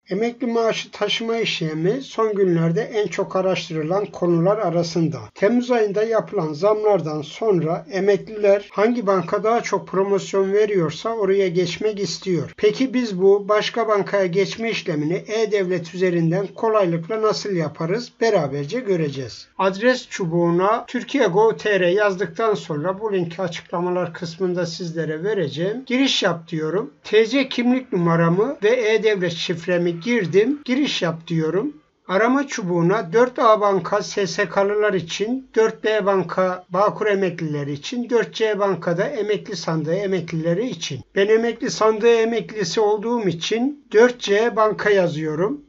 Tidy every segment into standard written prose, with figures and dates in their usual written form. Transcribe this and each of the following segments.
Emekli maaşı taşıma işlemi son günlerde en çok araştırılan konular arasında. Temmuz ayında yapılan zamlardan sonra emekliler hangi banka daha çok promosyon veriyorsa oraya geçmek istiyor. Peki biz bu başka bankaya geçme işlemini e-Devlet üzerinden kolaylıkla nasıl yaparız? Beraberce göreceğiz. Adres çubuğuna Türkiye.gov.tr yazdıktan sonra bu linki açıklamalar kısmında sizlere vereceğim. Giriş yap diyorum. TC kimlik numaramı ve e-Devlet şifremi girdim. Giriş yap diyorum. Arama çubuğuna 4A Banka SSK'lılar için, 4B Banka Bağkur emeklileri için, 4C Banka'da emekli sandığı emeklileri için. Ben emekli sandığı emeklisi olduğum için 4C Banka yazıyorum.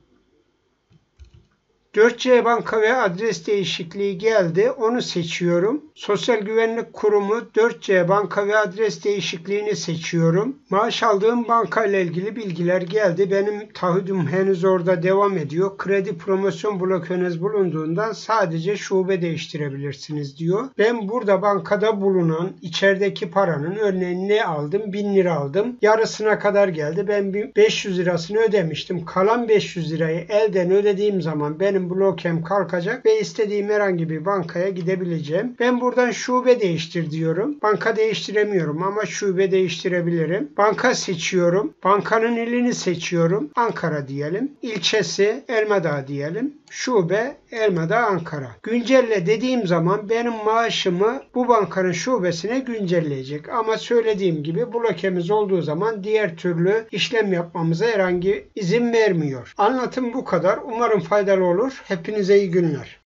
4C Banka ve adres değişikliği geldi. Onu seçiyorum. Sosyal Güvenlik Kurumu 4C Banka ve adres değişikliğini seçiyorum. Maaş aldığım banka ile ilgili bilgiler geldi. Benim taahhüdüm henüz orada devam ediyor. Kredi promosyon blokönüz bulunduğundan sadece şube değiştirebilirsiniz diyor. Ben burada bankada bulunan içerideki paranın örneğin ne aldım? 1000 lira aldım. Yarısına kadar geldi. Ben 500 lirasını ödemiştim. Kalan 500 lirayı elden ödediğim zaman benim blokem kalkacak ve istediğim herhangi bir bankaya gidebileceğim. Ben buradan şube değiştir diyorum. Banka değiştiremiyorum ama şube değiştirebilirim. Banka seçiyorum. Bankanın ilini seçiyorum. Ankara diyelim. İlçesi Elmadağ diyelim. Şube Elmadağ Ankara. Güncelle dediğim zaman benim maaşımı bu bankanın şubesine güncelleyecek. Ama söylediğim gibi blokemiz olduğu zaman diğer türlü işlem yapmamıza herhangi izin vermiyor. Anlatım bu kadar. Umarım faydalı olur. Hepinize iyi günler.